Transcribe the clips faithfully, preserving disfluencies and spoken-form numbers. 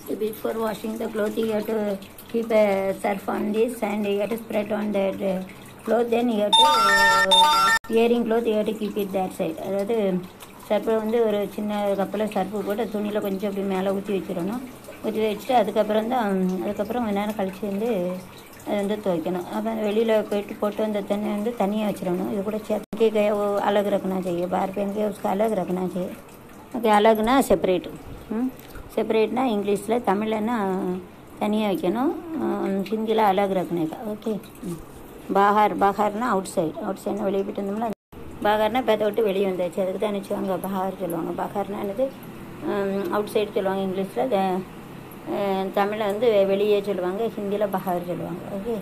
So before washing the cloth, you have to keep a surf on this and you have to spread on that uh, cloth. Then you have to uh, tearing cloth, you have to keep it that side. அதாவது சர்ஃபை வந்து ஒரு சின்ன கப்பில் Surf போட்டு துணியில் கொஞ்சம் அப்படி மேலே ஊற்றி வச்சிடணும். ஊற்றி வச்சுட்டு அதுக்கப்புறம் தான் அதுக்கப்புறம் கொஞ்ச நேரம் கழிச்சு வந்து அது வந்து துவைக்கணும். அப்புறம் வெளியில் போயிட்டு போட்டு அந்த தண்ணி வந்து தனியாக வச்சிடணும். இது கூட சேர்த்து गया वो अलग रखना चाहिए. बाहर पहन के उसका अलग रखना चाहिए. ओके अलग ना सेपरेट सेपरेट ना इंग्लिश में तमिल ना तनिया வைக்கணும். ஹிந்தியில் अलग रखने का. ओके बाहर बाहर ना आउटसाइड आउटसाइड வெளியே போயிட்டு இருந்தோம்னா பாகர்னா பேத்தை விட்டு வெளியே வந்தாச்சு. அதுக்கு தான் நினச்சிவாங்க பஹார் சொல்லுவாங்க. பஹார்னா என்னது அவுட் சைடு சொல்லுவாங்க இங்கிலீஷில். தமிழில் வந்து வெளியே சொல்லுவாங்க. ஹிந்தியில் பஹார் சொல்லுவாங்க. Okay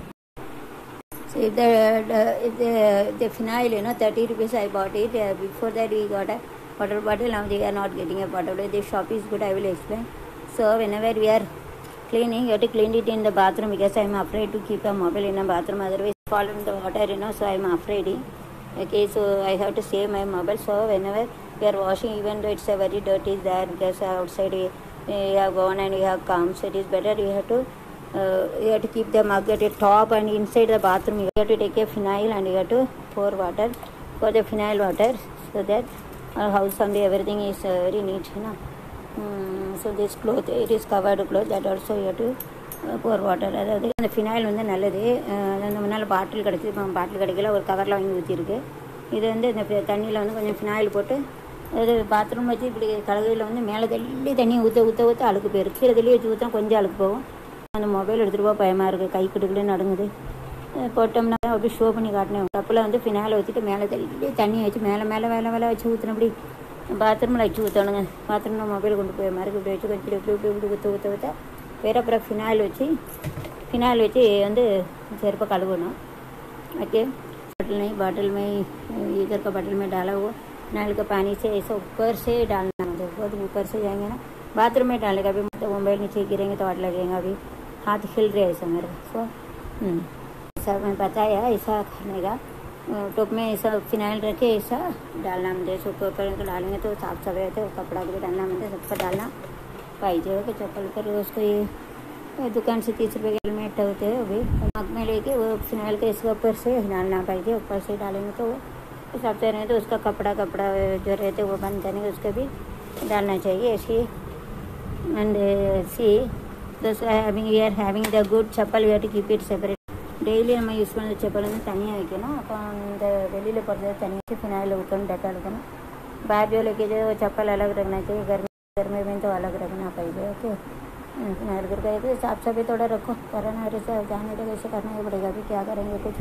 so if the, the if the the phenyl you know thirty rupees I bought it. Uh, before that we got a water bottle. Now they are not getting a water bottle. The shop is good. I will explain. So whenever we are cleaning, you have to clean it in the bathroom because I am afraid to keep a mobile in a bathroom. Otherwise fall in the water, you know. So I am afraid. Okay, so I have to save my mobile. So whenever we are washing, even though it's a very dirty there because outside we, we have gone and we have come, so it is better you have to uh, you have to keep the mug at the top and inside the bathroom you have to take a phenyl and you have to pour water for the phenyl water so that our house and everything is uh, very neat, you know. Um, so this cloth, it is covered cloth, that also you have to pour water. அதாவது அந்த phenyl வந்து நல்லது. அந்த முன்னால் பாட்டில் கிடச்சி இப்போ பாட்டில் கிடைக்கல, ஒரு கவரில் வாங்கி ஊற்றிருக்கு. இது வந்து இந்த தண்ணியில் வந்து கொஞ்சம் ஃபினாயில் போட்டு அதாவது பாத்ரூம் வச்சு இப்படி கலகையில் வந்து மேலே தள்ளி தண்ணி ஊற்ற ஊற்ற ஊற்ற அழுக்கு போயிருக்கு. கீழே தள்ளி வச்சு ஊற்றா கொஞ்சம் அழுக்கு போகும். அந்த மொபைல் எடுத்துகிட்டு போக பயமாக இருக்குது. கை கிட்டுக்கிட்டு நடுங்குது. போட்டோம்னா அப்படி ஷோ பண்ணி காட்டினேன். கப்பில் வந்து ஃபினாயில் ஊற்றிட்டு மேலே தள்ளி தண்ணியை வச்சு மேலே மேலே மேலே மேலே வச்சு ஊற்றின அப்படி பாத்ரூமில் வச்சு ஊற்றணுங்க. பாத்ரூமில் மொபைல் கொண்டு போய் மாதிரி இப்படி வச்சு கொஞ்சம் இப்படி இப்படி இப்படி ஊற்ற ஊற்ற ஊற்ற வேறு அப்புறம் ஃபினாயில் வச்சு ஃபினாயில் வச்சு வந்து செருப்பை கழுவணும். ओके बॉटल नहीं बॉटल में इधर का बॉटल में डाला हुआ नल का पानी से ऐसा ऊपर से डालना है. बहुत ऊपर से जाएंगे ना बाथरूम में डालने का. अभी मतलब मोबाइल नीचे गिरेंगे तो वाट लगेगा. अभी हाथ हिल रहे ऐसा मेरे सो ऐसा मैं बताया ऐसा करने का. टोप में ऐसा फिनाइल रखे ऐसा डालना मुझे. ऊपर ऊपर डालेंगे तो साफ सफाई होते कपड़ा को भी डालना मुझे सबका डालना पाइजे. कि चप्पल कर उसको ये दुकान से तीस रुपये के हेलमेट होते हैं अभी मग में लेके वो फिनाइल के इसके ऊपर से डालना पाइजे. ऊपर से डालेंगे तो वो साफ रहेंगे तो उसका कपड़ा कपड़ा जो रहते वो बंद करने उसको भी डालना चाहिए. ऐसी and see this having we are having the good chappal we have to keep it separate. Daily நம்ம யூஸ் பண்ணுற செப்பல் வந்து தனியாக வைக்கணும். அப்போ அந்த வெளியில் போடுறது தனியாக வச்சு ஃபினாயில் ஊற்றணும் டக்கா எடுக்கணும். बाहर जो लेके जो चप्पल अलग रखना चाहिए. घर में घर में भी तो अलग रखना पाइए. ओके फिनाइल करके तो साफ सफाई थोड़ा रखो. करना ऐसे जाने तो कैसे करना ही पड़ेगा. अभी क्या करेंगे कुछ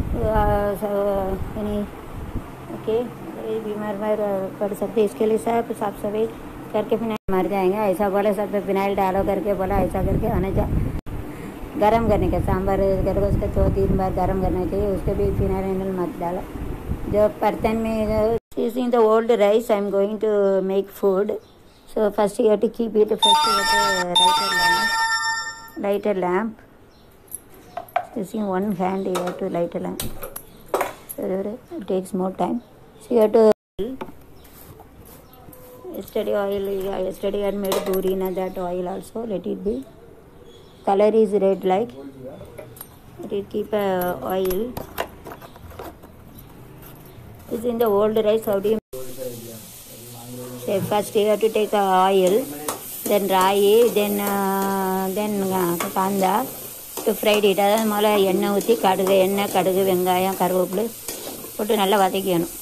यानी ओके बीमार बार पड़ सकते. इसके लिए सब साफ सफाई करके फिनाइल मर जाएंगे. ऐसा बोला सब फिनाइल डालो करके बोला ऐसा करके आने जा गरम करने का सांभर करके उसका दो तीन बार गरम करना चाहिए. उसके भी फिनाइल मत डालो. जो बर्तन में using the old rice I am going to make food. So first you have to keep it. First you have to light a lamp. Light a lamp. Using one hand you have to light a lamp. So it takes more time. So you have to yesterday oil. Yesterday I made puri na that oil also. Let it be. Color is red like. Let it keep uh, oil. It's in the old rice. How do you say? First you have to take uh, oil, then ராயி, then uh, then Kantha to fried it. அதாவது முதல்ல எண்ணெய் ஊற்றி கடுகு எண்ணெய் கடுகு வெங்காயம் கருவேப்பிலை போட்டு நல்லா வதக்கிக்கணும்.